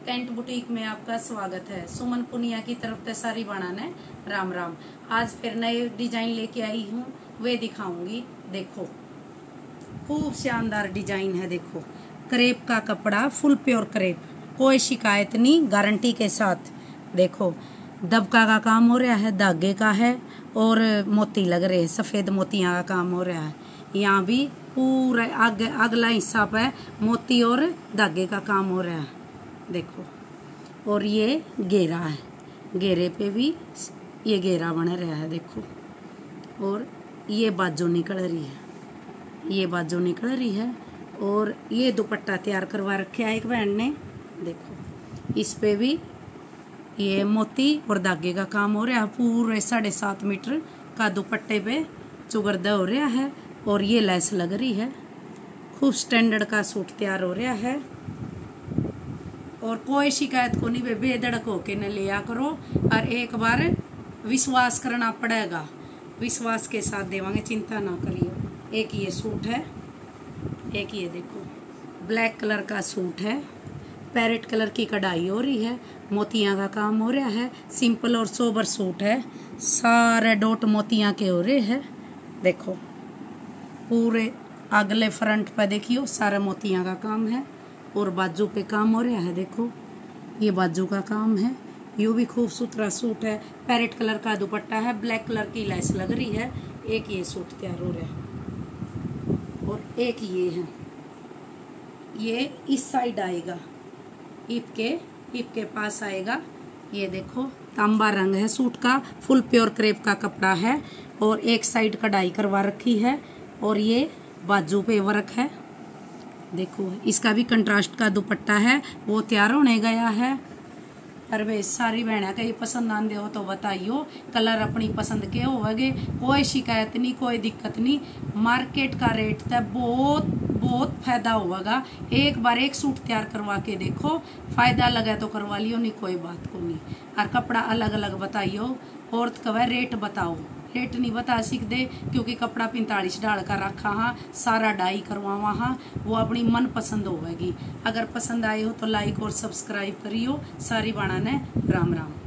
Cantt boutique में आपका स्वागत है। सुमन पुनिया की तरफ से सारी बनाने राम राम। आज फिर नए डिजाइन लेके आई हूँ, वे दिखाऊंगी। देखो खूब शानदार डिजाइन है। देखो क्रेप का कपड़ा, फुल प्योर क्रेप, कोई शिकायत नहीं, गारंटी के साथ। देखो दबका का काम हो रहा है, धागे का है और मोती लग रहे हैं, सफेद मोतियां का काम हो रहा है। यहाँ भी पूरा अगला हिस्सा पे मोती और धागे का काम हो रहा है। देखो और ये घेरा है, घेरे पे भी ये घेरा बन रहा है। देखो और ये बाजू निकल रही है, ये बाजू निकल रही है। और ये दुपट्टा तैयार करवा रखे है एक बहन ने। देखो इस पे भी ये मोती और धागे का काम हो रहा है। पूरे 7.5 मीटर का दुपट्टे पे चुगरदा हो रहा है और ये लेस लग रही है। खूब स्टैंडर्ड का सूट तैयार हो रहा है और कोई शिकायत को नहीं, बेधड़क होके न लिया करो। और एक बार विश्वास करना पड़ेगा, विश्वास के साथ देवांगे, चिंता ना करिए। एक ये सूट है, एक ये देखो ब्लैक कलर का सूट है, पैरेट कलर की कढ़ाई हो रही है, मोतियां का काम हो रहा है। सिंपल और सोबर सूट है, सारे डॉट मोतियां के हो रहे हैं। देखो पूरे अगले फ्रंट पर देखियो सारा मोतियां का काम है और बाजू पे काम हो रहा है। देखो ये बाजू का काम है। ये भी खूब सुथरा सूट है, पैरेट कलर का दुपट्टा है, ब्लैक कलर की लेस लग रही है। एक ये सूट तैयार हो रहा है और एक ये है, ये इस साइड आएगा, हिप के पास आएगा। ये देखो तांबा रंग है सूट का, फुल प्योर क्रेप का कपड़ा है और एक साइड कढ़ाई करवा रखी है और ये बाजू पे वर्क है। देखो इसका भी कंट्रास्ट का दुपट्टा है, वो तैयार होने गया है। और वे सारी बहना का ये पसंद आंदे हो तो बताइयो, कलर अपनी पसंद के होगे, कोई शिकायत नहीं, कोई दिक्कत नहीं। मार्केट का रेट था, बहुत बहुत फायदा होगा। एक बार एक सूट तैयार करवा के देखो, फायदा लगा तो करवा लियो, नहीं कोई बात को नहीं। और कपड़ा अलग अलग बताइयो, औरत का रेट बताओ, रेट नहीं बता सीख दे, क्योंकि कपड़ा 45 डाल का रखा हाँ, सारा डाई करवावा हाँ, वो अपनी मन पसंद होगी। अगर पसंद आए हो तो लाइक और सब्सक्राइब करियो। सारी बाणा ने राम राम।